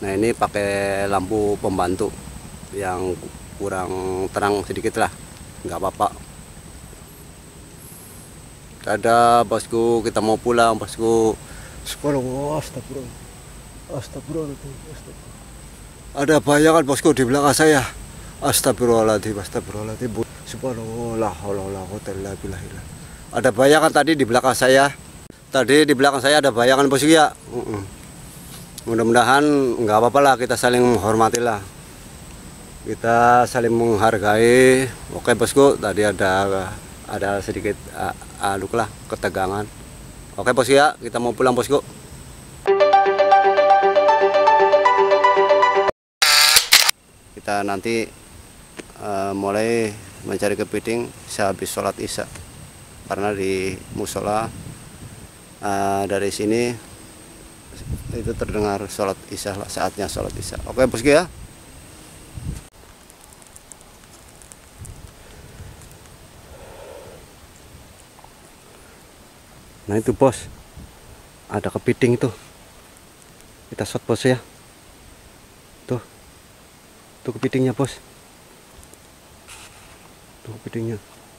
Nah ini pakai lampu pembantu yang kurang terang sedikit lah, nggak apa-apa. Ada bosku, kita mau pulang bosku. Subhanallah, astagfirullah. Ada bayangan bosku di belakang saya. Astagfirullahaladzim. Subhanallah, ada bayangan tadi di belakang saya. Tadi di belakang saya ada bayangan bosku ya. Mudah-mudahan nggak apa-apa lah, kita saling menghormati lah. Kita saling menghargai. Oke bosku, tadi ada sedikit aduk lah, ketegangan. Oke bosku ya, kita mau pulang bosku. Kita nanti mulai mencari kepiting sehabis sholat isya, karena di musola dari sini itu terdengar sholat isya lah, saatnya sholat isya. Oke bosku ya. Nah itu bos, ada kepiting itu, kita shot bos ya. Tuh kepitingnya bos, tuh kepitingnya.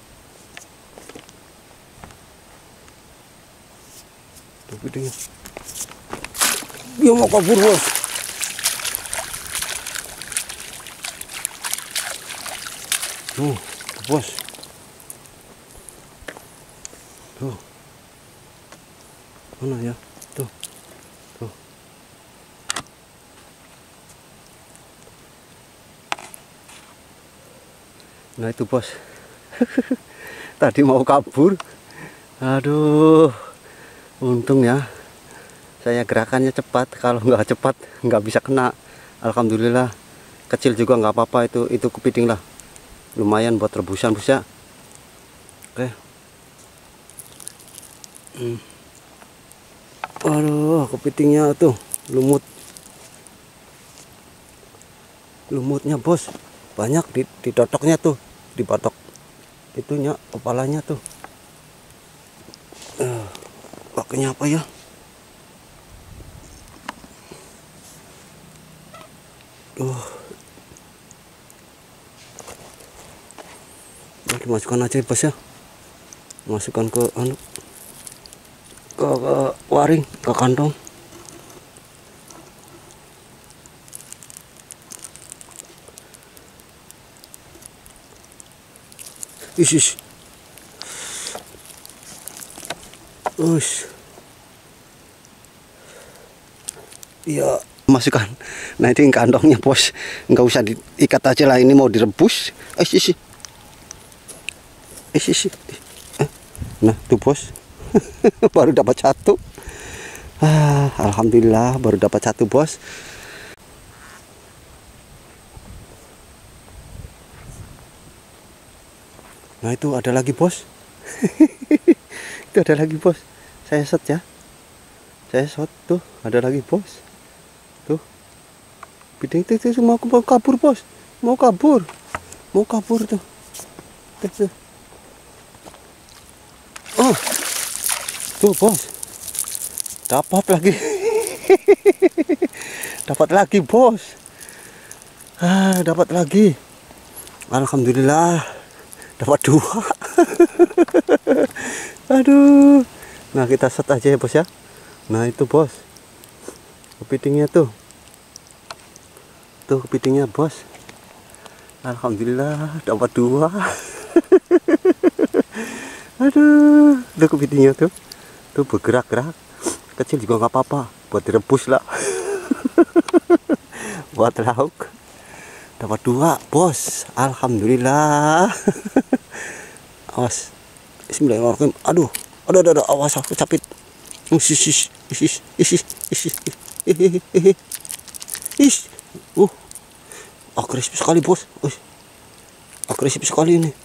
Tuh kepitingnya, dia mau kabur bos. Tuh bos, tuh mana ya, tuh. Nah itu bos, tadi mau kabur, aduh, untung ya saya gerakannya cepat. Kalau nggak cepat nggak bisa kena. Alhamdulillah, kecil juga nggak apa-apa, itu kepiting lah, lumayan buat rebusan bos ya. Oke. Aduh, kepitingnya tuh lumutnya bos, banyak di totoknya tuh, di batok itunya, kepalanya tuh. Pakainya apa ya? Dimasukkan aja bos ya, masukkan ke waring, ke kantong. Isis. Iya, masukkan. Nah ini kantongnya bos, nggak usah diikat aja lah, ini mau direbus. Nah tuh bos, baru dapat satu. Alhamdulillah baru dapat satu bos. Nah itu ada lagi bos. Itu ada lagi bos, saya shot ya, saya shot tuh, ada lagi bos. Tuh kepiting itu mau kabur bos, mau kabur tuh. Oh tuh bos, dapat lagi. Dapat lagi bos, dapat lagi. Alhamdulillah dapat 2. Aduh, nah kita shot aja ya bos ya. Nah itu bos, kepitingnya tuh kepitingnya bos. Alhamdulillah dapat 2. Aduh, udah kepitingnya tuh bergerak-gerak. Kecil juga nggak apa-apa, buat direbus lah. Buat lauk. Dapat 2 bos, alhamdulillah. Awas, bismillahirrahmanirrahim. Aduh, awas aku capit. Agresif sekali bos. Agresif sekali ini.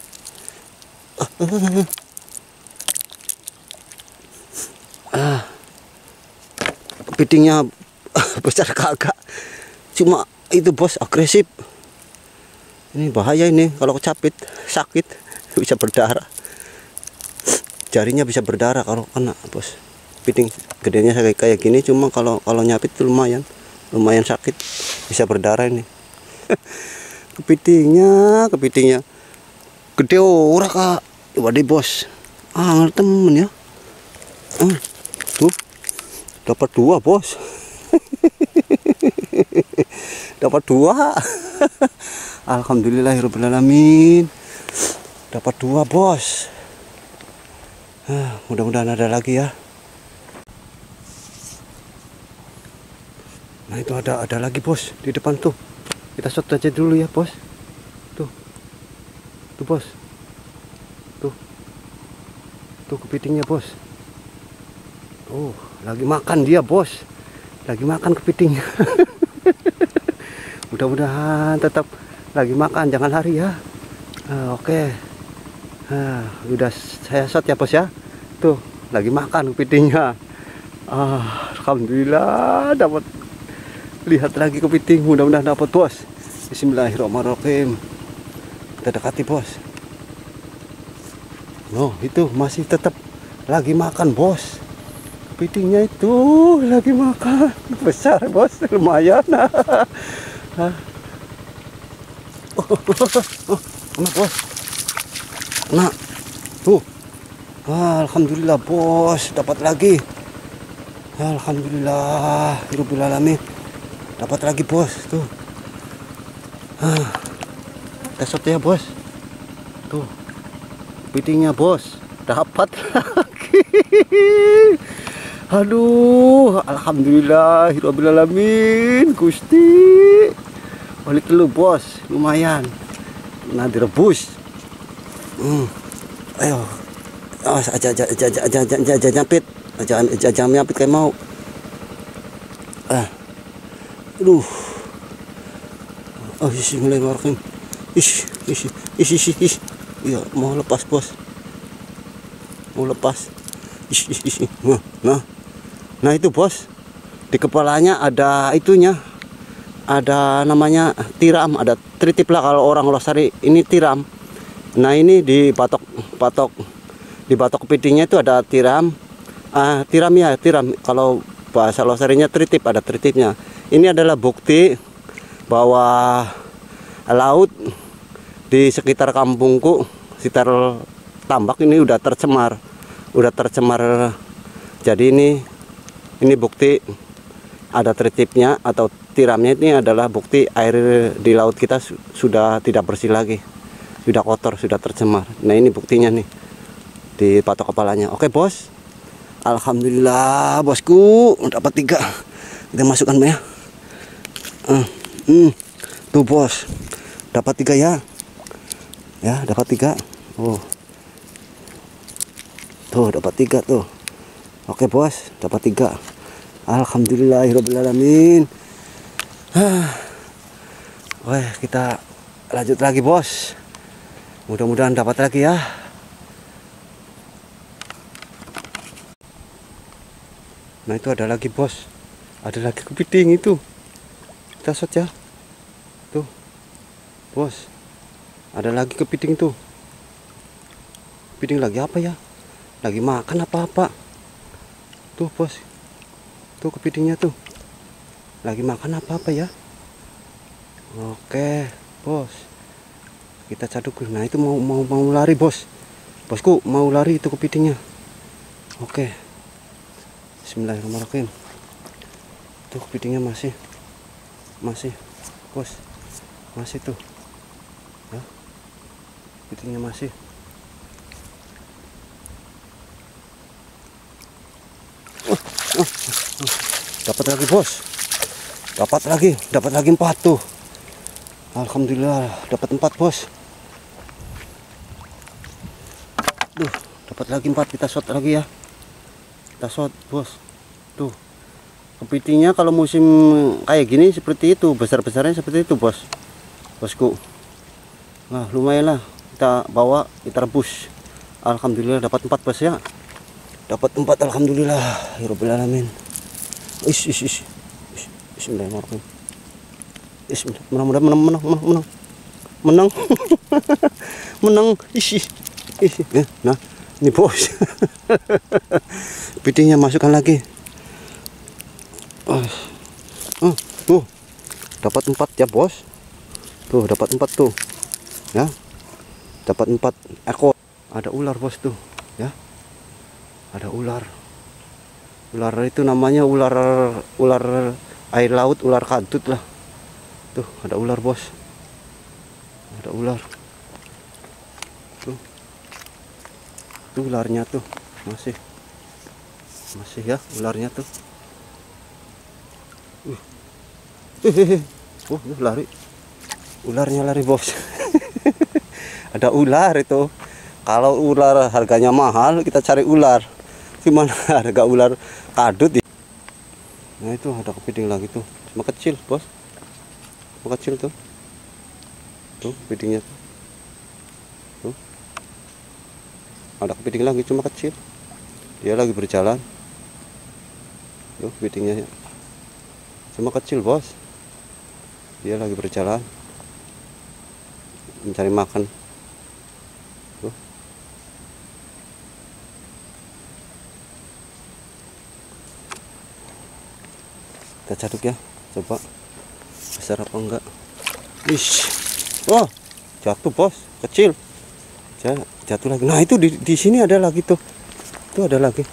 Kepitingnya besar kagak, cuma itu bos agresif. Ini bahaya ini, kalau kecapit sakit, bisa berdarah. Jarinya bisa berdarah kalau kena bos. Kepiting gedenya kayak gini, cuma kalau nyapit itu lumayan. lumayan sakit, bisa berdarah ini. kepitingnya gede ora kak. Waduh bos, temen ya. Tuh dapat 2 bos. Dapat 2. Alhamdulillahirobbilalamin, dapat 2 bos. Mudah-mudahan ada lagi ya. Nah itu ada lagi bos di depan tuh. Kita shot aja dulu ya bos. Tuh bos. Tuh kepitingnya bos. Lagi makan dia bos. Lagi makan kepitingnya. Mudah-mudahan tetap lagi makan, jangan lari ya. Oke. Udah saya shot ya bos ya. Tuh lagi makan kepitingnya. Alhamdulillah dapat. Lihat lagi kepiting, mudah-mudahan dapat bos. Bismillahirrahmanirrahim. Kita dekati bos. Itu masih tetap lagi makan bos. Kepitingnya itu lagi makan. Besar bos, lumayan. Kena bos. Kena. Tuh. Alhamdulillah bos, dapat lagi. Alhamdulillah, Rabbil alamin. Dapat lagi bos, tuh. Kita shot ya bos. Tuh, kepitingnya bos, dapat lagi. Aduh, alhamdulillahirobbilalamin, Gusti. Balik dulu bos, lumayan. Nah direbus. Ayo, aja nyapit, aja nyapit kayak mau. Aduh. Bismillahirrahmanirrahim. Iya, mau lepas bos. Mau lepas. Nah itu bos. Di kepalanya ada itunya. Ada namanya tiram, ada tritip lah kalau orang losari ini tiram. Nah ini di batok kepitingnya itu ada tiram. Tiram ya, tiram. Kalau bahasa losarinya tritip, ada tritipnya. Ini adalah bukti bahwa laut di sekitar kampungku, sekitar tambak ini udah tercemar. Jadi ini bukti ada tritipnya atau tiramnya. Ini adalah bukti air di laut kita sudah tidak bersih lagi, sudah kotor, sudah tercemar. Nah ini buktinya nih di patok kepalanya. Oke bos, alhamdulillah bosku dapat 3. Kita masukkan ya. Tuh bos, dapat 3 ya. Ya dapat 3. Tuh dapat 3 tuh. Oke bos, dapat 3. Alhamdulillahirobbilalamin. Wah, kita lanjut lagi bos. Mudah-mudahan dapat lagi ya. Nah itu ada lagi bos. Ada lagi kepiting itu. Kita shot ya. Tuh bos, ada lagi kepiting tuh. Kepiting lagi apa ya? Lagi makan apa-apa. Tuh bos, tuh kepitingnya tuh lagi makan apa-apa ya. Oke bos, kita caduk. Nah itu mau lari bos. Bosku mau lari itu kepitingnya. Oke, bismillahirrahmanirrahim. Tuh kepitingnya masih bos, masih tuh ya, kepitingnya masih. Dapat lagi bos, dapat lagi 4 tuh. Alhamdulillah dapat 4 bos. Dapat lagi 4. Kita shot lagi ya, kita shot bos. Tuh kepitingnya kalau musim kayak gini seperti itu, besar-besarnya seperti itu bosku. Nah lumayan lah, kita bawa, kita rebus. Alhamdulillah dapat 4 bos ya. Dapat 4, alhamdulillah, Rabbil alamin. Bismillahirrahmanirrahim. Menang. Menang. Nah, ini bos. Kepitingnya masukkan lagi. dapat 4 ya bos. Tuh dapat 4 tuh ya, dapat 4 ekor. Ada ular bos tuh ya, ada ular. Ular itu namanya ular air laut, ular kadut lah. Tuh ada ular bos, ada ular tuh. Tuh ularnya tuh masih ya ularnya tuh. Lari, ularnya lari bos. Ada ular itu. Kalau ular harganya mahal, kita cari ular. Gimana harga ular kadut ya? Nah itu ada kepiting lagi tuh, cuma kecil bos, cuma kecil tuh. Tuh kepitingnya tuh. Ada kepiting lagi cuma kecil, dia lagi berjalan. Tuh kepitingnya cuma kecil bos, dia lagi berjalan mencari makan. Tuh. Kita caduk ya, coba besar apa enggak. Ish, oh jatuh bos, kecil. Jatuh lagi. Nah itu di sini ada lagi tuh, tuh ada lagi.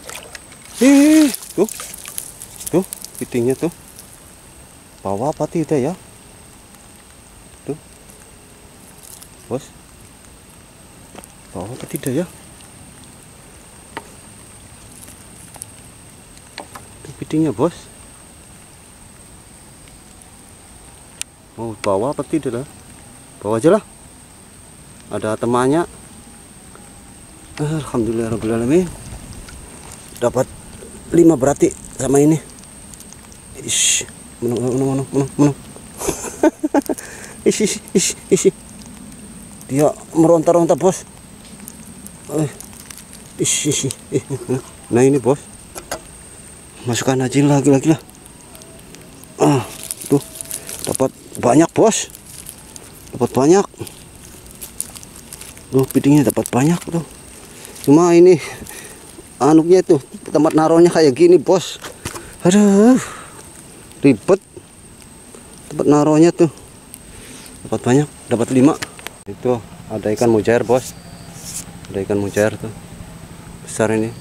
Tuh kepitingnya tuh. Bawa apa tidak ya? Tuh, bos. Bawa apa tidak ya? Tuh kepitingnya bos. Mau bawa apa tidak lah? Bawa aja lah. Ada temannya. Alhamdulillahirobbilalamin. Dapat 5 berarti sama ini. Ish, menung. Ish. Dia meronta-ronta bos. Ish. Nah ini bos. Masukkan aja lagi lah. Tuh dapat banyak bos, dapat banyak. Tuh kepitingnya dapat banyak tuh. Cuma ini anuknya tuh tempat naruhnya kayak gini bos. Aduh ribet tempat naruhnya tuh. Dapat banyak, dapat 5. Itu ada ikan mujair bos, ada ikan mujair tuh besar ini.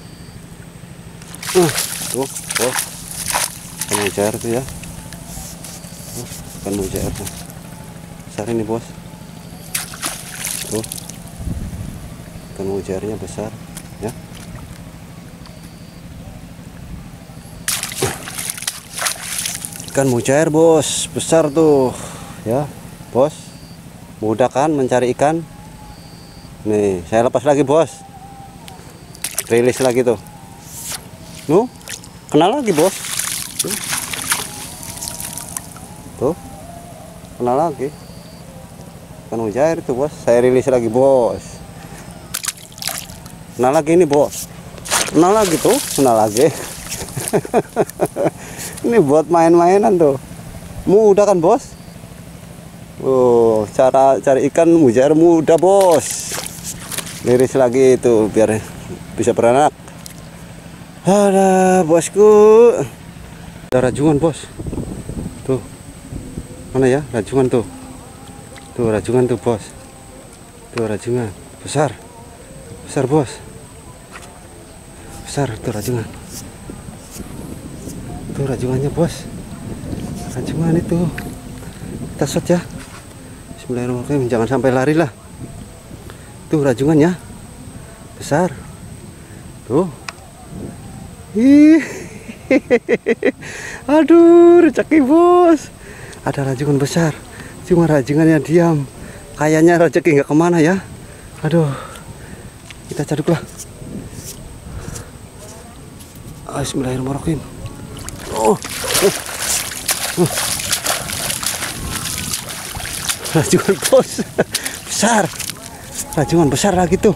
Tuh bos, ikan mujair tuh ya. Ikan mujair tuh besar ini bos. Tuh ikan mujairnya besar ya. Ikan mujair bos besar tuh ya bos. Mudah kan mencari ikan. Nih saya lepas lagi bos, rilis lagi tuh. Kena lagi bos. Tuh kena lagi ikan mujair itu bos. Saya rilis lagi bos. Kena lagi ini bos, kena lagi tuh, kena lagi. Ini buat main-mainan tuh, mudah kan bos. Cara cari ikan mujair mudah bos. Liris lagi itu biar bisa beranak. Ada bosku, ada rajungan bos. Tuh mana ya rajungan tuh? Tuh rajungan tuh bos. Tuh rajungan besar bos. Besar tuh rajungan. Tuh rajungannya bos. Rajungan itu kita shot ya. Bismillahirrahmanirrahim, jangan sampai lari lah. Tuh rajungannya besar. Tuh. Aduh rezeki bos. Ada rajungan besar, cuma rajungannya diam. Kayaknya rezeki nggak kemana ya. Aduh, kita caduk lah. Bismillahirrahmanirrahim. Rajungan bos besar, rajungan besar lagi tuh.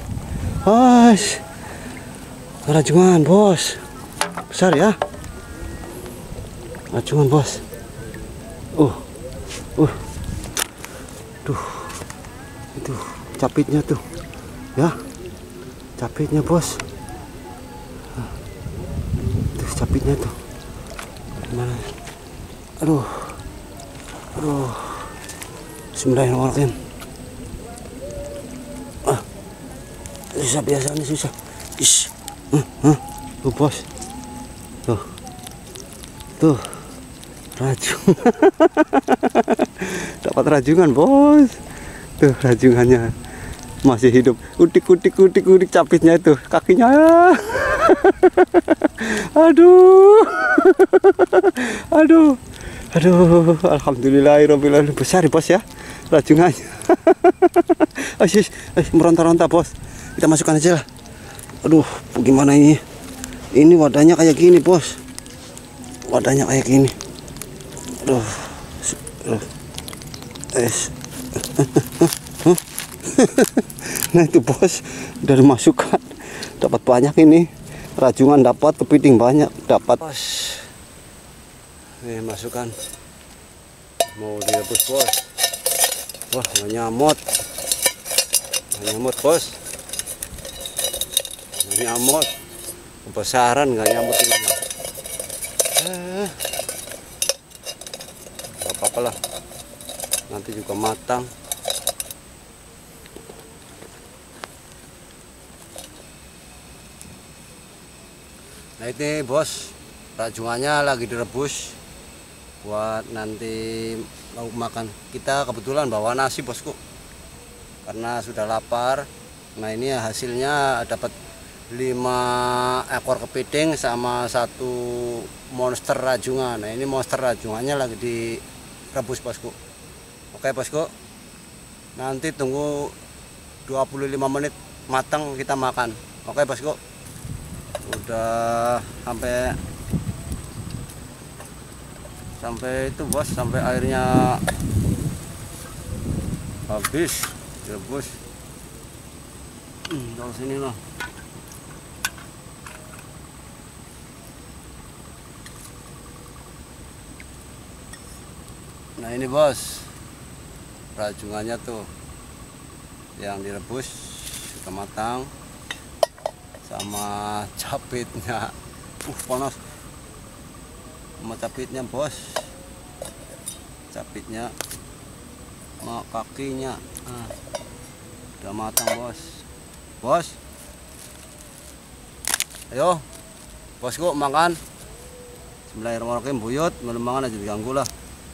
Rajungan bos besar ya. Rajungan bos. Tuh itu capitnya tuh ya, capitnya bos. Tuh capitnya tuh mana? Aduh Aduh. Bismillahirrahmanirrahim. Susah biasanya susah. Ish. Tuh bos. Tuh. Rajung. Dapat rajungan bos. Tuh rajungannya masih hidup. Udik capitnya itu kakinya. Aduh. Alhamdulillahirobbilalamin. Besar bos ya rajungannya. Asyik meronta-ronta bos. Kita masukkan aja lah. Aduh, gimana ini? Ini wadahnya kayak gini bos. Wadahnya kayak gini. Aduh. Nah itu bos, udah dimasukkan. Dapat banyak ini. Rajungan dapat, kepiting banyak dapat. Bos. Nih masukkan. Mau direbus bos. Wah, nggak nyamot. Bos. Nggak nyamot. Kebesaran nggak nyamot ini. Gak apa-apa lah. Nanti juga matang. Nah ini bos, rajungannya lagi direbus buat nanti mau makan. Kita kebetulan bawa nasi bosku, karena sudah lapar. Nah ini hasilnya dapat 5 ekor kepiting sama 1 monster rajungan. Nah ini monster rajungannya lagi direbus bosku. Oke bosku, nanti tunggu 25 menit matang kita makan. Oke bosku, udah sampai itu bos, sampai airnya habis direbus. Dari sini loh. Nah ini bos, rajungannya tuh yang direbus sudah matang, sama capitnya. Panas sama capitnya bos, capitnya sama kakinya. Udah matang bos. Ayo bosku makan. Bismillahirrahmanirrahim. Buyut melembangan aja diganggu lah.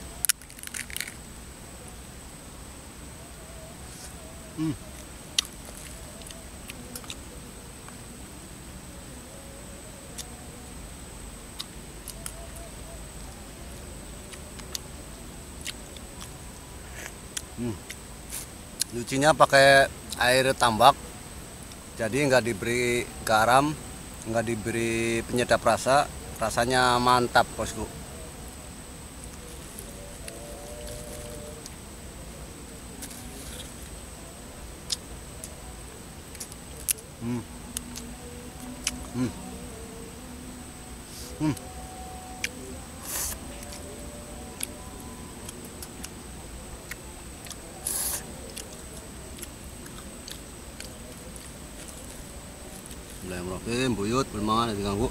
Nyucinya pakai air tambak, jadi nggak diberi garam, nggak diberi penyedap rasa, rasanya mantap bosku. Bismillahirrahmanirrahim. Buyut bermangan diganggu.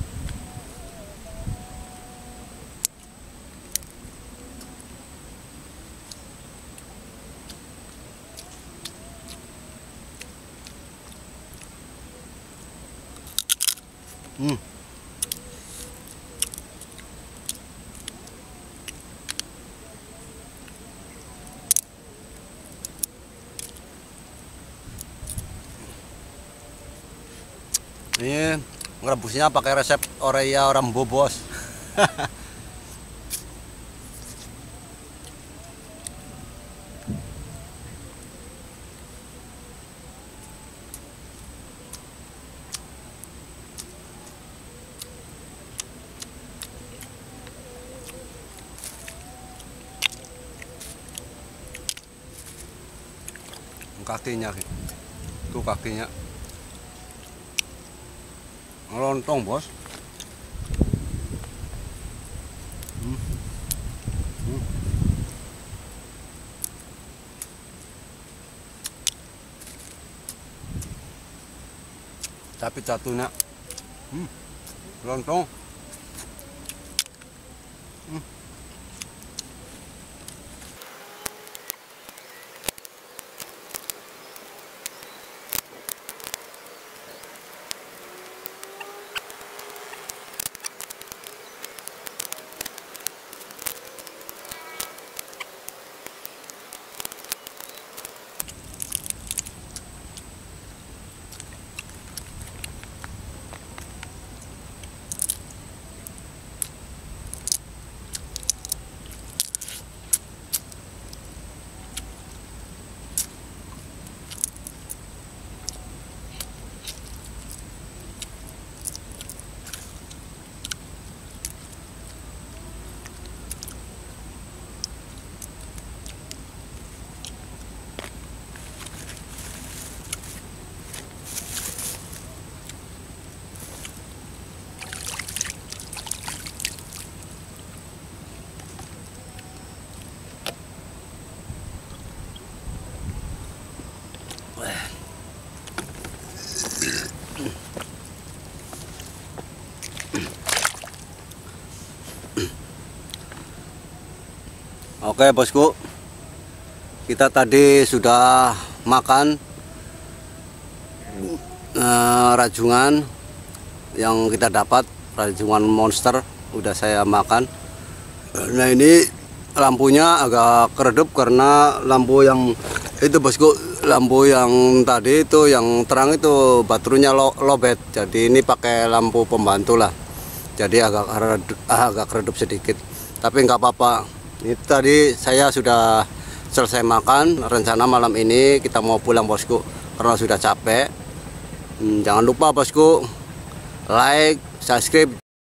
Ini ngerebusnya pakai resep Oreya Rambo bos. Kakinya itu kakinya ngelontong bos. Tapi satunya lontong. Oke bosku, kita tadi sudah makan rajungan yang kita dapat, rajungan monster udah saya makan. Nah ini lampunya agak keredup karena lampu yang itu bosku, lampu yang tadi itu yang terang itu baterainya lobet, jadi ini pakai lampu pembantu lah, jadi agak keredup sedikit, tapi nggak apa-apa. Ini tadi saya sudah selesai makan, rencana malam ini kita mau pulang bosku karena sudah capek. Jangan lupa bosku like, subscribe